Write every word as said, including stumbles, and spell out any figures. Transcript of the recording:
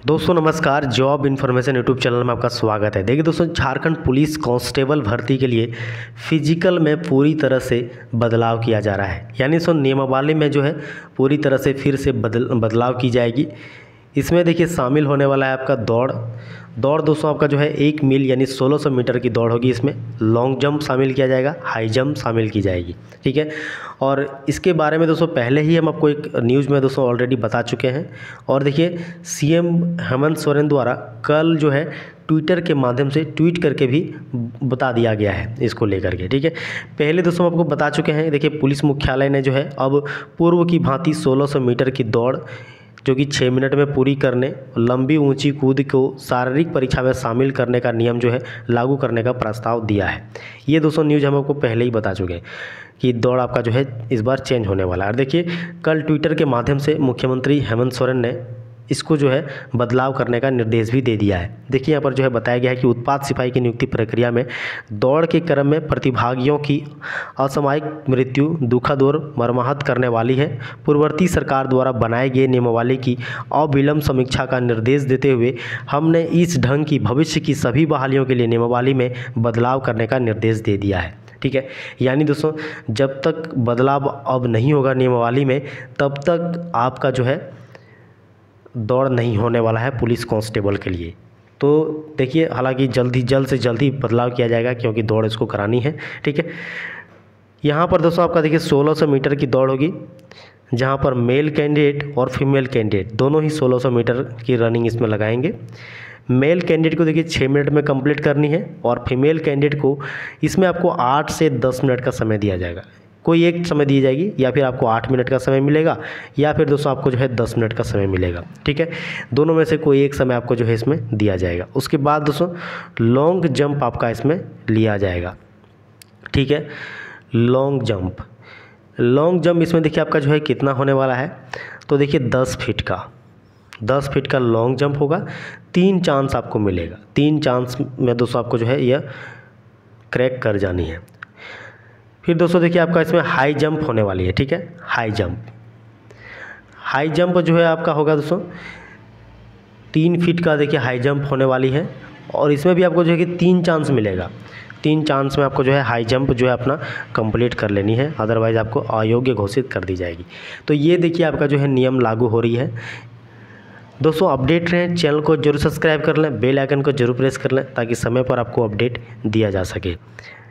दोस्तों नमस्कार, job information YouTube channel में आपका स्वागत है। देखिए दोस्तों, झारखंड पुलिस कांस्टेबल भर्ती के लिए फिजिकल में पूरी तरह से बदलाव किया जा रहा है। यानी सो नियमावली में जो है पूरी तरह से फिर से बदल बदलाव की जाएगी। इसमें देखिए शामिल होने वाला है आपका दौड़ दौड़ दोस्तों आपका जो है एक मील यानी सोलह सौ मीटर की दौड़ होगी। इसमें लॉन्ग जंप शामिल किया जाएगा, हाई जंप शामिल की जाएगी, ठीक है। और इसके बारे में दोस्तों पहले ही हम आपको एक न्यूज़ में दोस्तों ऑलरेडी बता चुके हैं। और देखिए सीएम हेमंत सोरेन द्वारा कल जो है ट्विटर के माध्यम से ट्वीट करके भी बता दिया गया है इसको लेकर के, ठीक है। पहले दोस्तों आपको बता चुके हैं। देखिए पुलिस मुख्यालय ने जो है अब पूर्व की भांति सोलह सौ मीटर की दौड़ जो कि छः मिनट में पूरी करने, लंबी ऊंची कूद को शारीरिक परीक्षा में शामिल करने का नियम जो है लागू करने का प्रस्ताव दिया है। ये दोस्तों न्यूज़ हम आपको पहले ही बता चुके हैं कि दौड़ आपका जो है इस बार चेंज होने वाला है। और देखिए कल ट्विटर के माध्यम से मुख्यमंत्री हेमंत सोरेन ने इसको जो है बदलाव करने का निर्देश भी दे दिया है। देखिए यहाँ पर जो है बताया गया है कि उत्पाद सिपाही की नियुक्ति प्रक्रिया में दौड़ के क्रम में प्रतिभागियों की असामयिक मृत्यु दुखद और मर्माहत करने वाली है। पूर्ववर्ती सरकार द्वारा बनाए गए नियमावली की अविलंब समीक्षा का निर्देश देते हुए हमने इस ढंग की भविष्य की सभी बहालियों के लिए नियमावली में बदलाव करने का निर्देश दे दिया है, ठीक है। यानी दोस्तों जब तक बदलाव अब नहीं होगा नियमावली में, तब तक आपका जो है दौड़ नहीं होने वाला है पुलिस कांस्टेबल के लिए। तो देखिए हालांकि जल्दी जल्द से जल्दी बदलाव किया जाएगा क्योंकि दौड़ इसको करानी है, ठीक है। यहाँ पर दोस्तों आपका देखिए सोलह सौ मीटर की दौड़ होगी, जहाँ पर मेल कैंडिडेट और फीमेल कैंडिडेट दोनों ही सोलह सौ मीटर की रनिंग इसमें लगाएंगे। मेल कैंडिडेट को देखिए छः मिनट में कंप्लीट करनी है और फीमेल कैंडिडेट को इसमें आपको आठ से दस मिनट का समय दिया जाएगा। कोई एक समय दी जाएगी, या फिर आपको आठ मिनट का समय मिलेगा या फिर दोस्तों आपको जो है दस मिनट का समय मिलेगा, ठीक है। दोनों में से कोई एक समय आपको जो है इसमें दिया जाएगा। उसके बाद दोस्तों लॉन्ग जंप आपका इसमें लिया जाएगा, ठीक है। लॉन्ग जंप लॉन्ग जंप इसमें देखिए आपका जो है कितना होने वाला है, तो देखिए दस फीट का दस फीट का लॉन्ग जंप होगा। तीन चांस आपको मिलेगा, तीन चांस में दोस्तों आपको जो है यह क्रैक कर जानी है। फिर दोस्तों देखिए आपका इसमें हाई जंप होने वाली है, ठीक है। हाई जंप हाई जंप जो है आपका होगा दोस्तों तीन फीट का देखिए हाई जंप होने वाली है। और इसमें भी आपको जो है कि तीन चांस मिलेगा। तीन चांस में आपको जो है हाई जंप जो है अपना कंप्लीट कर लेनी है, अदरवाइज़ आपको अयोग्य घोषित कर दी जाएगी। तो ये देखिए आपका जो है नियम लागू हो रही है। दोस्तों अपडेट रहें, चैनल को जरूर सब्सक्राइब कर लें, बेल आइकन को जरूर प्रेस कर लें ताकि समय पर आपको अपडेट दिया जा सके।